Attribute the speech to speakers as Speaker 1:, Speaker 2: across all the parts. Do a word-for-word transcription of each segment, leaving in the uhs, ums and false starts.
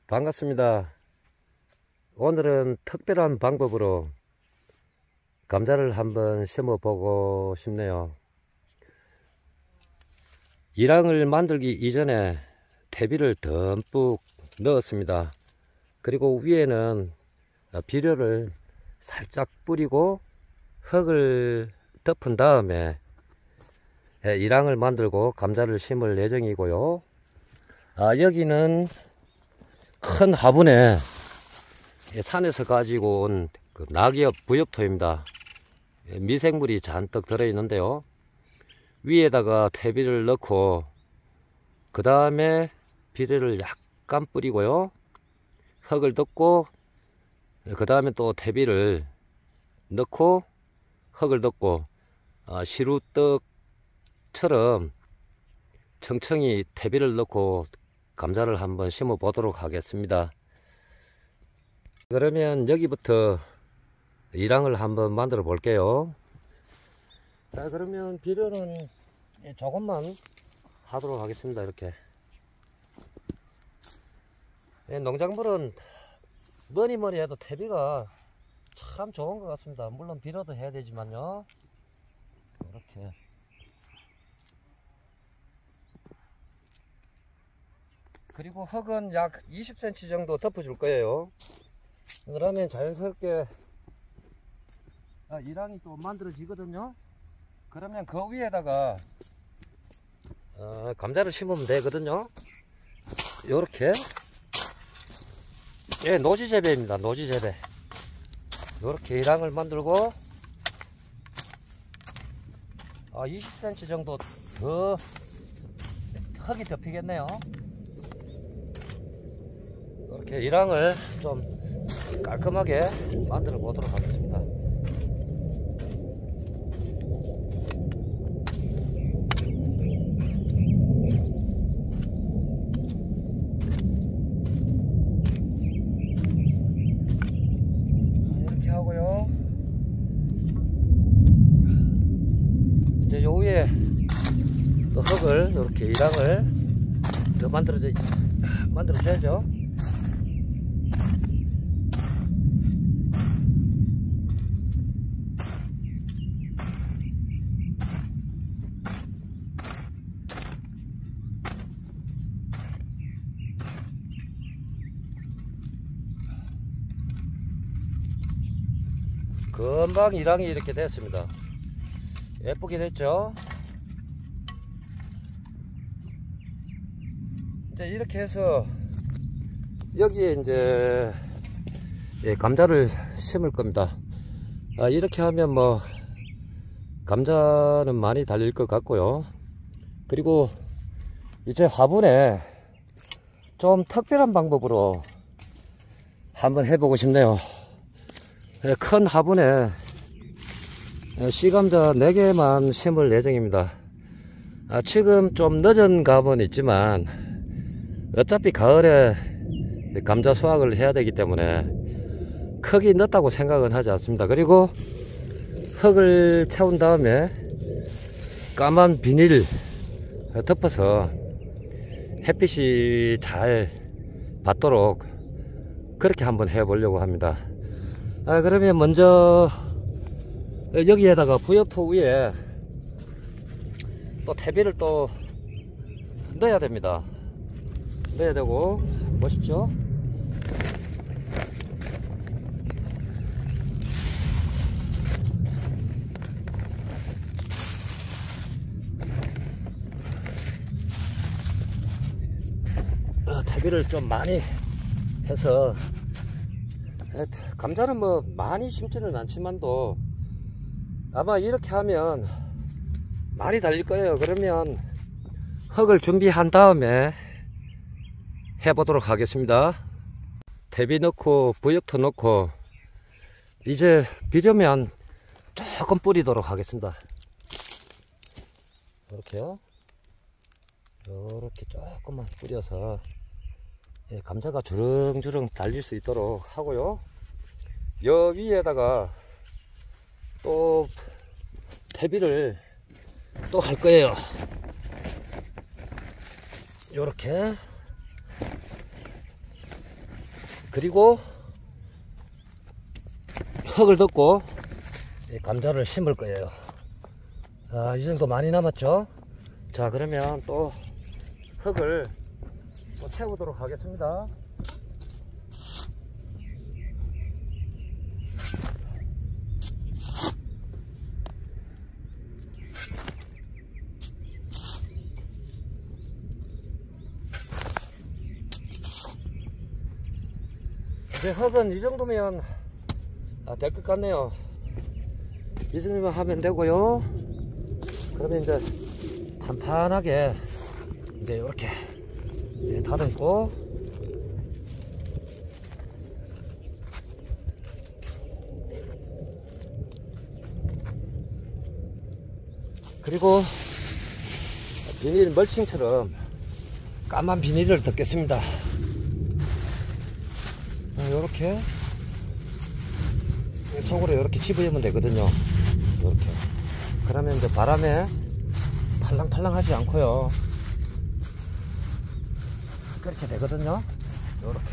Speaker 1: 반갑습니다. 오늘은 특별한 방법으로 감자를 한번 심어 보고 싶네요. 이랑을 만들기 이전에 퇴비를 듬뿍 넣었습니다. 그리고 위에는 비료를 살짝 뿌리고 흙을 덮은 다음에 이랑을 만들고 감자를 심을 예정이고요. 아, 여기는 큰 화분에 산에서 가지고 온 그 낙엽 부엽토입니다. 미생물이 잔뜩 들어 있는데요. 위에다가 퇴비를 넣고 그 다음에 비료를 약간 뿌리고요. 흙을 덮고 그 다음에 또 퇴비를 넣고 흙을 덮고 아, 시루떡처럼 청청이 퇴비를 넣고 감자를 한번 심어 보도록 하겠습니다. 그러면 여기부터 이랑을 한번 만들어 볼게요. 자, 그러면 비료는 조금만 하도록 하겠습니다. 이렇게 농작물은 뭐니 뭐니 해도 퇴비가 참 좋은 것 같습니다. 물론 비료도 해야 되지만요. 이렇게 그리고 흙은 약 이십 센티미터 정도 덮어줄 거예요. 그러면 자연스럽게 아, 이랑이 또 만들어지거든요. 그러면 그 위에다가 어, 감자를 심으면 되거든요. 요렇게 예, 노지재배입니다. 노지재배. 요렇게 이랑을 만들고 아, 이십 센티미터 정도 더 흙이 덮이겠네요. 이렇게 이랑을 좀 깔끔하게 만들어 보도록 하겠습니다. 이렇게 하고요. 이제 요 위에 또 흙을 이렇게 이랑을 더 만들어져 만들어줘야죠. 금방 이랑이 이렇게 됐습니다. 예쁘게 됐죠? 이제 이렇게 해서 여기에 이제 예, 감자를 심을 겁니다. 아, 이렇게 하면 뭐 감자는 많이 달릴 것 같고요. 그리고 이제 화분에 좀 특별한 방법으로 한번 해보고 싶네요. 큰 화분에 씨감자 네 개만 심을 예정입니다. 아, 지금 좀 늦은 감은 있지만 어차피 가을에 감자 수확을 해야 되기 때문에 크게 늦다고 생각은 하지 않습니다. 그리고 흙을 채운 다음에 까만 비닐 덮어서 햇빛이 잘 받도록 그렇게 한번 해 보려고 합니다. 아, 그러면 먼저 여기에다가 부엽토 위에 또 퇴비를 또 넣어야 됩니다. 넣어야 되고 보십시오. 어, 퇴비를 좀 많이 해서 감자는 뭐 많이 심지는 않지만도 아마 이렇게 하면 많이 달릴 거예요. 그러면 흙을 준비한 다음에 해보도록 하겠습니다. 퇴비 넣고 부엽토 넣고 이제 비료면 조금 뿌리도록 하겠습니다. 이렇게요. 이렇게 조금만 뿌려서 예, 감자가 주렁주렁 달릴 수 있도록 하고요. 여 위에다가 또 퇴비를 또 할 거예요. 요렇게 그리고 흙을 덮고 감자를 심을 거예요. 아, 이 정도 많이 남았죠. 자, 그러면 또 흙을 또 채우도록 하겠습니다. 이제 흙은 이 정도면 아, 될 것 같네요. 이 정도면 하면 되고요. 그러면 이제 판판하게 이제 이렇게 다듬고, 그리고 비닐 멀칭처럼 까만 비닐을 덮겠습니다. 이렇게 속으로 이렇게 집어주면 되거든요. 이렇게. 그러면 이제 바람에 팔랑팔랑 하지 않고요. 그렇게 되거든요. 이렇게.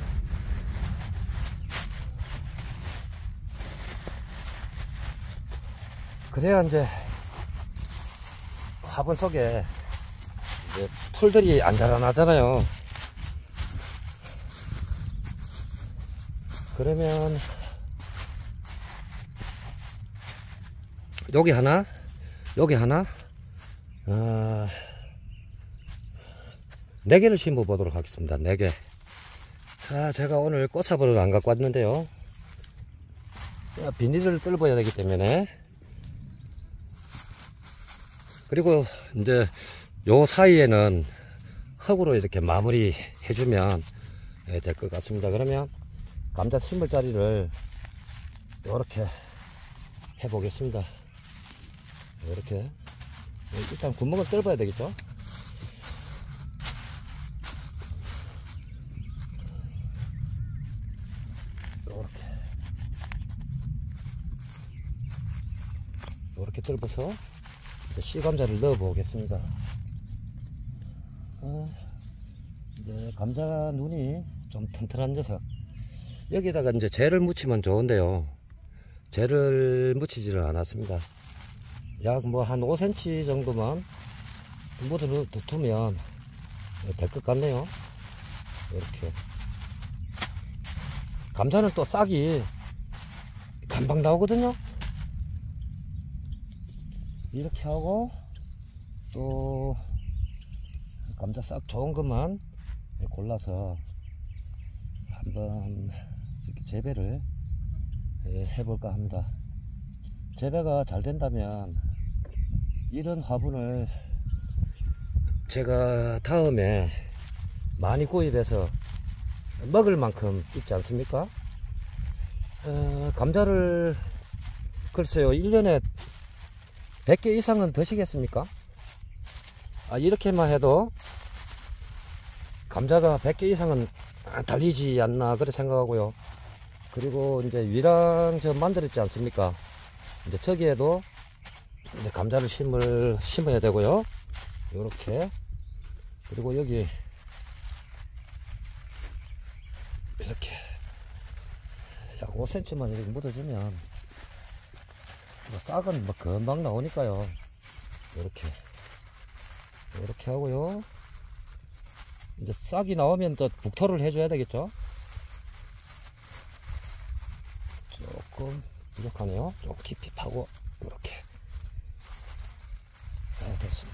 Speaker 1: 그래야 이제 화분 속에 이제 풀들이 안 자라나잖아요. 그러면 여기 하나, 여기 하나, 아, 네 개를 심어 보도록 하겠습니다. 네 개. 자, 제가 오늘 꽃삽을 안 갖고 왔는데요. 비닐을 뚫어야 되기 때문에. 그리고 이제 요 사이에는 흙으로 이렇게 마무리 해주면 될 것 같습니다. 그러면 감자 심을 자리를 이렇게 해 보겠습니다. 이렇게 일단 구멍을 뚫어야 되겠죠. 이렇게 이렇게 뚫어서 씨감자를 넣어 보겠습니다. 어, 이제 감자 눈이 좀 튼튼한 녀석, 여기다가 이제 재를 묻히면 좋은데요. 재를 묻히지를 않았습니다. 약 뭐 한 오 센티미터 정도만 묻어 두면 될 것 같네요. 이렇게. 감자는 또 싹이 금방 나오거든요. 이렇게 하고 또 감자 싹 좋은 것만 골라서 한번 이렇게 재배를 해볼까 합니다. 재배가 잘 된다면 이런 화분을 제가 다음에 많이 구입해서 먹을 만큼 있지 않습니까? 어, 감자를 글쎄요, 일 년에 백 개 이상은 드시겠습니까? 아, 이렇게만 해도 감자가 백 개 이상은 달리지 않나 그렇게 생각하고요. 그리고 이제 위랑 저 만들었지 않습니까? 이제 저기에도 이제 감자를 심을 심어야 되고요. 요렇게. 그리고 여기 이렇게 약 오 센티미터만 이렇게 묻어주면 뭐 싹은 뭐 금방 나오니까요. 이렇게 이렇게 하고요. 이제 싹이 나오면 또 북토를 해줘야 되겠죠. 조금 부족하네요. 좀 깊이 파고 이렇게. 네, 됐습니다.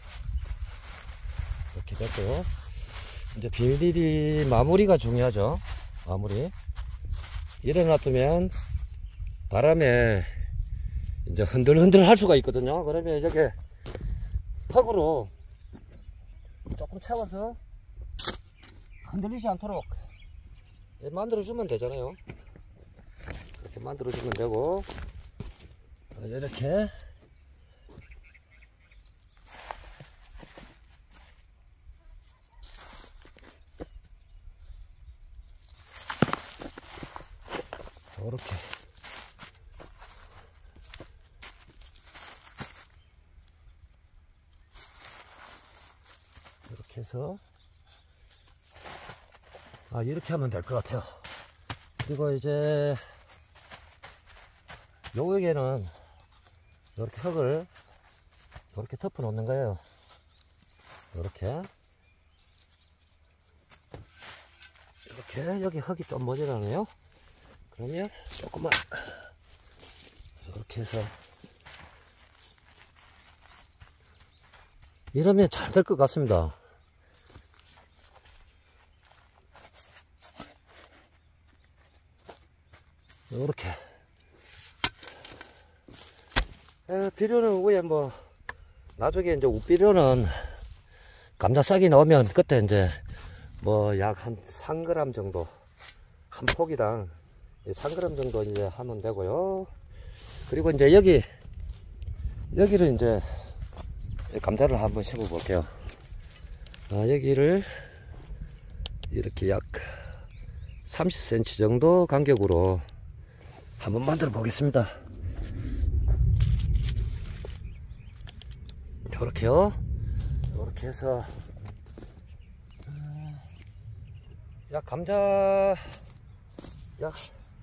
Speaker 1: 이렇게 됐고요. 이제 비닐이 마무리가 중요하죠. 마무리. 이래 놔두면 바람에 이제 흔들흔들 할 수가 있거든요. 그러면 이렇게 흙으로 조금 채워서 흔들리지 않도록 만들어주면 되잖아요. 이렇게 만들어주면 되고, 이렇게 이렇게 이렇게 해서 아, 이렇게 하면 될 것 같아요. 그리고 이제 여기에는 이렇게 흙을 이렇게 덮어 놓는 거예요. 이렇게 이렇게 여기 흙이 좀 모자라네요. 그러면 조금만 이렇게 해서 이러면 잘 될 것 같습니다. 이렇게 에, 비료는 위에 뭐 나중에 이제 우비료는 감자 싹이 나오면 그때 이제 뭐 약 한 삼 그램 정도 한 포기당 삼 그램 정도 이제 하면 되고요. 그리고 이제 여기 여기를 이제 감자를 한번 심어 볼게요. 아, 여기를 이렇게 약 삼십 센티미터 정도 간격으로 한번 만들어 보겠습니다. 요렇게요. 요렇게 해서 약 감자 약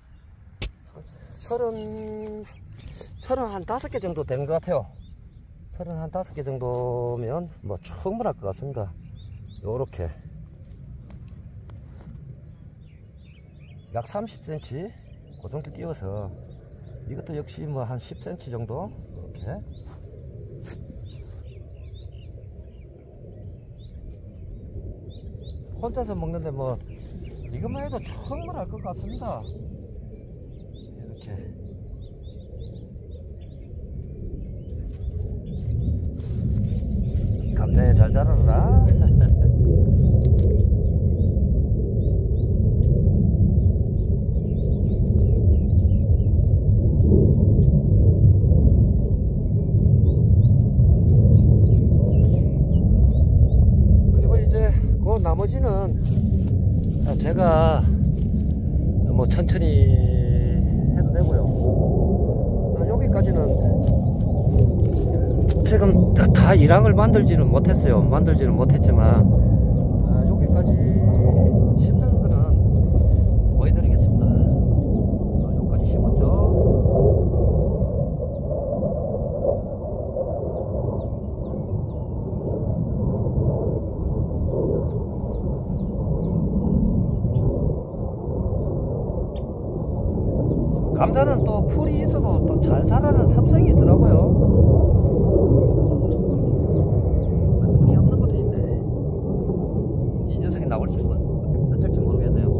Speaker 1: 서른 서른 한 다섯 개 정도 되는 것 같아요. 서른 한 다섯 개 정도면 뭐 충분할 것 같습니다. 요렇게 약 삼십 센티미터 그 정도 띄워서 이것도 역시 뭐 한 십 센티미터 정도 이렇게 혼자서 먹는데 뭐 이것만 해도 충분할 것 같습니다. 이렇게 감자에 잘 자라라. 그리고 이제 그 나머지는 제가 뭐 천천히 해도 되고요. 여기까지는 지금 다 일항을 만들지는 못했어요. 만들지는 못했지만 아, 여기까지 심는 거는 보여드리겠습니다. 아, 여기까지 심었죠. 감자는 또 풀이 있어도 또 잘 자라는 습성이 있더라고요. 눈이 없는 것도 있네. 이 녀석이 나올지 뭐 어쩔지 모르겠네요.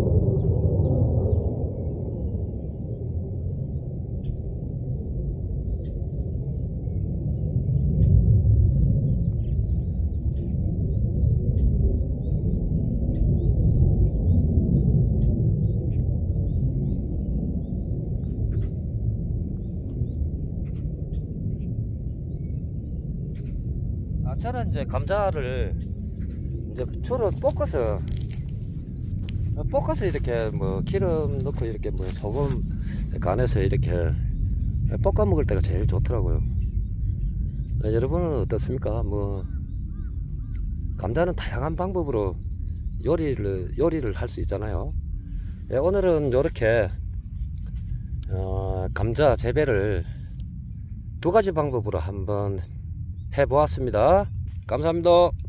Speaker 1: 아, 저는 이제 감자를 이제 주로 볶아서 볶아서 이렇게 뭐 기름 넣고 이렇게 뭐 소금 간해서 이렇게 볶아 먹을 때가 제일 좋더라고요. 네, 여러분은 어떻습니까? 뭐 감자는 다양한 방법으로 요리를 요리를 할 수 있잖아요. 네, 오늘은 이렇게 어, 감자 재배를 두 가지 방법으로 한번 해 보았습니다. 감사합니다.